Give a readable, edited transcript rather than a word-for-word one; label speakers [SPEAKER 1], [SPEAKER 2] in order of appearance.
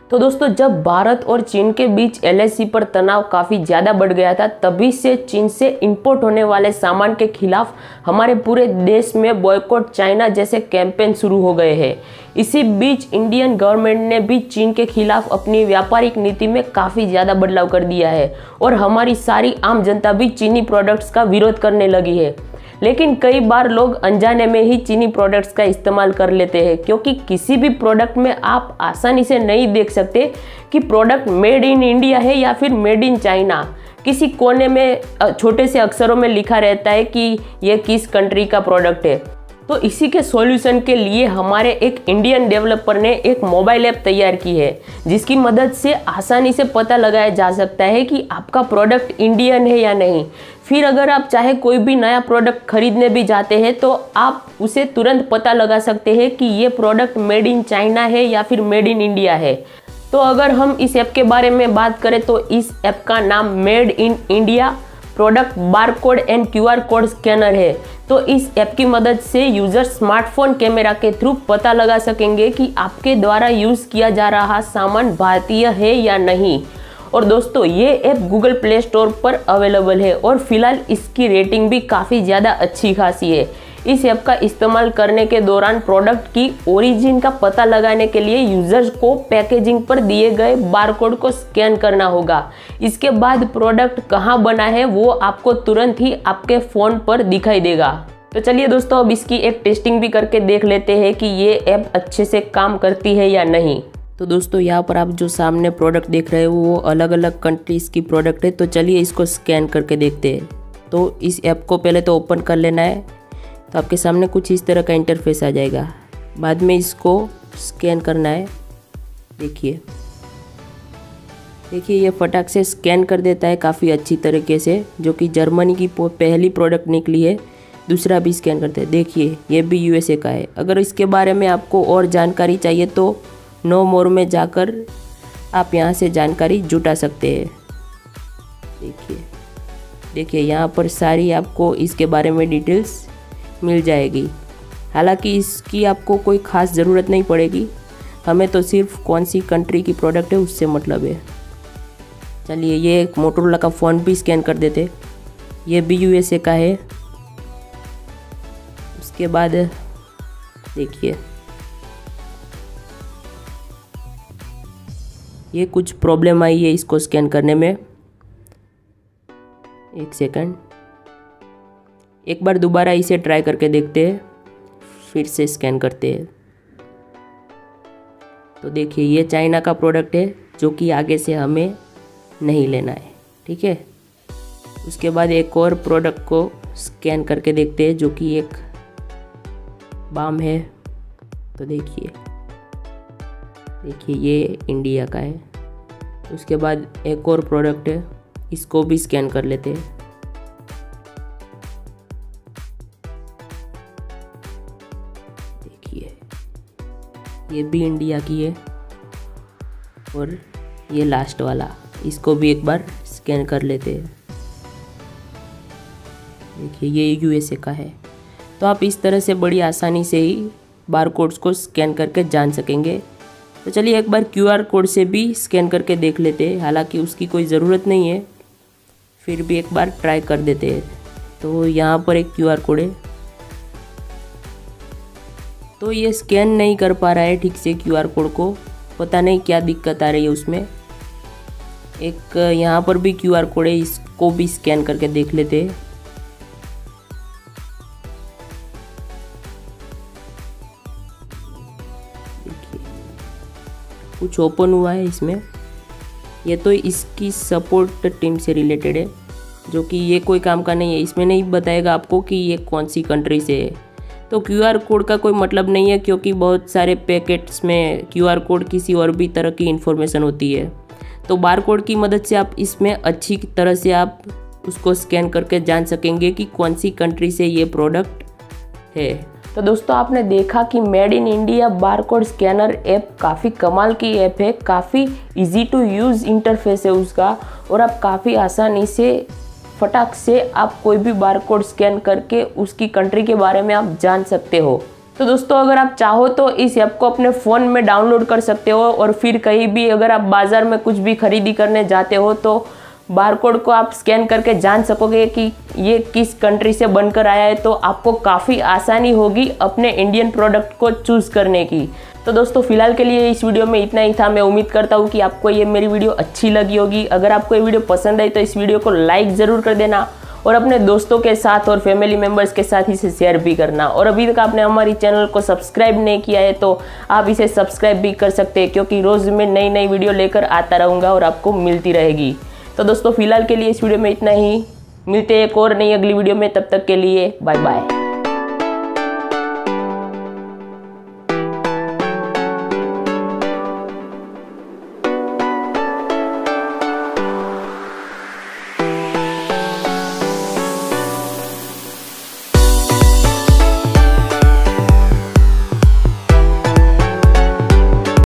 [SPEAKER 1] तो दोस्तों, जब भारत और चीन के बीच एलएसी पर तनाव काफ़ी ज़्यादा बढ़ गया था, तभी से चीन से इंपोर्ट होने वाले सामान के खिलाफ हमारे पूरे देश में बॉयकॉट चाइना जैसे कैंपेन शुरू हो गए हैं। इसी बीच इंडियन गवर्नमेंट ने भी चीन के खिलाफ अपनी व्यापारिक नीति में काफ़ी ज़्यादा बदलाव कर दिया है और हमारी सारी आम जनता भी चीनी प्रोडक्ट्स का विरोध करने लगी है। लेकिन कई बार लोग अनजाने में ही चीनी प्रोडक्ट्स का इस्तेमाल कर लेते हैं, क्योंकि किसी भी प्रोडक्ट में आप आसानी से नहीं देख सकते कि प्रोडक्ट मेड इन इंडिया है या फिर मेड इन चाइना। किसी कोने में छोटे से अक्षरों में लिखा रहता है कि यह किस कंट्री का प्रोडक्ट है। तो इसी के सॉल्यूशन के लिए हमारे एक इंडियन डेवलपर ने एक मोबाइल ऐप तैयार की है, जिसकी मदद से आसानी से पता लगाया जा सकता है कि आपका प्रोडक्ट इंडियन है या नहीं। फिर अगर आप चाहे कोई भी नया प्रोडक्ट खरीदने भी जाते हैं तो आप उसे तुरंत पता लगा सकते हैं कि ये प्रोडक्ट मेड इन चाइना है या फिर मेड इन इंडिया है। तो अगर हम इस ऐप के बारे में बात करें तो इस ऐप का नाम made in India product barcode and QR code scanner है। तो इस ऐप की मदद से यूजर स्मार्टफोन कैमरा के थ्रू पता लगा सकेंगे कि आपके द्वारा यूज किया जा रहा सामान भारतीय है या नहीं। और दोस्तों, ये ऐप गूगल प्ले स्टोर पर अवेलेबल है और फिलहाल इसकी रेटिंग भी काफ़ी ज़्यादा अच्छी खासी है। इस ऐप का इस्तेमाल करने के दौरान प्रोडक्ट की ओरिजिन का पता लगाने के लिए यूजर्स को पैकेजिंग पर दिए गए बारकोड को स्कैन करना होगा। इसके बाद प्रोडक्ट कहाँ बना है वो आपको तुरंत ही आपके फ़ोन पर दिखाई देगा। तो चलिए दोस्तों, अब इसकी एक टेस्टिंग भी करके देख लेते हैं कि ये ऐप अच्छे से काम करती है या नहीं। तो दोस्तों, यहाँ पर आप जो सामने प्रोडक्ट देख रहे हो वो अलग अलग कंट्रीज़ की प्रोडक्ट है। तो चलिए इसको स्कैन करके देखते हैं। तो इस ऐप को पहले तो ओपन कर लेना है। तो आपके सामने कुछ इस तरह का इंटरफेस आ जाएगा। बाद में इसको स्कैन करना है। देखिए ये फटाक से स्कैन कर देता है काफ़ी अच्छी तरीके से, जो कि जर्मनी की पहली प्रोडक्ट निकली है। दूसरा भी स्कैन करते हैं। देखिए ये भी यूएसए का है। अगर इसके बारे में आपको और जानकारी चाहिए तो नो मोर में जाकर आप यहाँ से जानकारी जुटा सकते हैं। देखिए यहाँ पर सारी आपको इसके बारे में डिटेल्स मिल जाएगी। हालांकि इसकी आपको कोई ख़ास ज़रूरत नहीं पड़ेगी, हमें तो सिर्फ कौन सी कंट्री की प्रोडक्ट है उससे मतलब है। चलिए ये एक मोटोरोला का फ़ोन भी स्कैन कर देते। ये भी यूएसए का है। उसके बाद देखिए ये कुछ प्रॉब्लम आई है इसको स्कैन करने में। एक सेकंड, एक बार दोबारा इसे ट्राई करके देखते हैं, फिर से स्कैन करते हैं। तो देखिए ये चाइना का प्रोडक्ट है, जो कि आगे से हमें नहीं लेना है। ठीक है। उसके बाद एक और प्रोडक्ट को स्कैन करके देखते हैं, जो कि एक बाम है। तो देखिए ये इंडिया का है। उसके बाद एक और प्रोडक्ट है, इसको भी स्कैन कर लेते हैं। देखिए ये भी इंडिया की है। और ये लास्ट वाला, इसको भी एक बार स्कैन कर लेते हैं। देखिए ये यूएसए का है। तो आप इस तरह से बड़ी आसानी से ही बारकोड्स को स्कैन करके जान सकेंगे। तो चलिए एक बार क्यूआर कोड से भी स्कैन करके देख लेते हैं। हालांकि उसकी कोई ज़रूरत नहीं है, फिर भी एक बार ट्राई कर देते हैं। तो यहाँ पर एक क्यूआर कोड है। तो ये स्कैन नहीं कर पा रहा है ठीक से क्यूआर कोड को, पता नहीं क्या दिक्कत आ रही है उसमें। एक यहाँ पर भी क्यूआर कोड है, इसको भी स्कैन करके देख लेते हैं। कुछ ओपन हुआ है इसमें। ये तो इसकी सपोर्ट टीम से रिलेटेड है, जो कि ये कोई काम का नहीं है। इसमें नहीं बताएगा आपको कि ये कौन सी कंट्री से है। तो क्यूआर कोड का कोई मतलब नहीं है, क्योंकि बहुत सारे पैकेट्स में क्यूआर कोड किसी और भी तरह की इन्फॉर्मेशन होती है। तो बारकोड की मदद से आप इसमें अच्छी तरह से आप उसको स्कैन करके जान सकेंगे कि कौन सी कंट्री से ये प्रोडक्ट है। तो दोस्तों, आपने देखा कि made in India barcode scanner app काफ़ी कमाल की ऐप है। काफ़ी इजी टू यूज़ इंटरफेस है उसका, और आप काफ़ी आसानी से फटाक से आप कोई भी बारकोड स्कैन करके उसकी कंट्री के बारे में आप जान सकते हो। तो दोस्तों अगर आप चाहो तो इस ऐप को अपने फ़ोन में डाउनलोड कर सकते हो और फिर कहीं भी अगर आप बाज़ार में कुछ भी खरीदी करने जाते हो तो बारकोड को आप स्कैन करके जान सकोगे कि ये किस कंट्री से बनकर आया है। तो आपको काफ़ी आसानी होगी अपने इंडियन प्रोडक्ट को चूज़ करने की। तो दोस्तों फिलहाल के लिए इस वीडियो में इतना ही था। मैं उम्मीद करता हूँ कि आपको ये मेरी वीडियो अच्छी लगी होगी। अगर आपको ये वीडियो पसंद आई तो इस वीडियो को लाइक ज़रूर कर देना और अपने दोस्तों के साथ और फैमिली मेम्बर्स के साथ इसे शेयर भी करना। और अभी तक आपने हमारी चैनल को सब्सक्राइब नहीं किया है तो आप इसे सब्सक्राइब भी कर सकते हैं, क्योंकि रोज़ मैं नई नई वीडियो लेकर आता रहूँगा और आपको मिलती रहेगी। तो दोस्तों फिलहाल के लिए इस वीडियो में इतना ही। मिलते हैं एक और नई अगली वीडियो में, तब तक के लिए बाय बाय।